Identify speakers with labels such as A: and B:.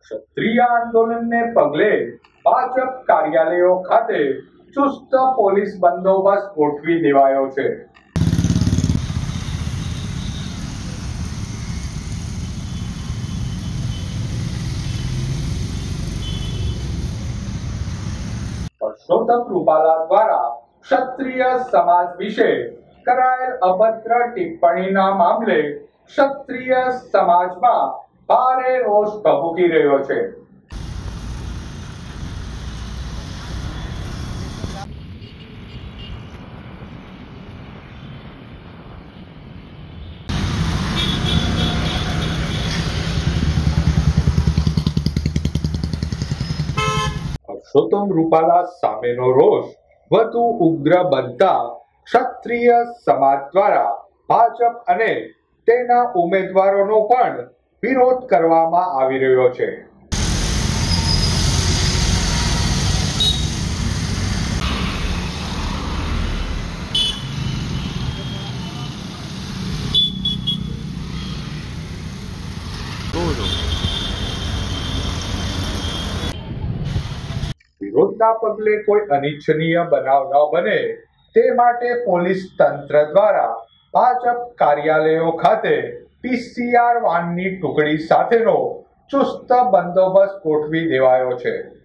A: ક્ષત્રિય આંદોલનને પગલે ભાજપ કાર્યાલયો ખાતે ચુસ્ત પોલીસ બંદોબસ્ત ગોઠવી દેવાયો છે। પરસોત્તમ રૂપાલા દ્વારા ક્ષત્રિય સમાજ વિશે કરાયેલ અભદ્ર ટિપ્પણીના મામલે ક્ષત્રિય સમાજમાં ભારે રોષ ભભૂકી રહ્યો છે। પરસોત્તમ રૂપાલા સામેનો રોષ વધુ ઉગ્ર બનતા ક્ષત્રિય સમાજ દ્વારા ભાજપ અને તેના ઉમેદવારોનો પણ વિરોધ કરવામાં આવી રહ્યો છે। વિરોધના પગલે કોઈ અનિચ્છનીય બનાવ ન બને તે માટે પોલીસ તંત્ર દ્વારા ભાજપ કાર્યાલયો ખાતે PCR વાનની ટુકડી સાથેનો ચુસ્ત બંદોબસ્ત ગોઠવી દેવાયો છે।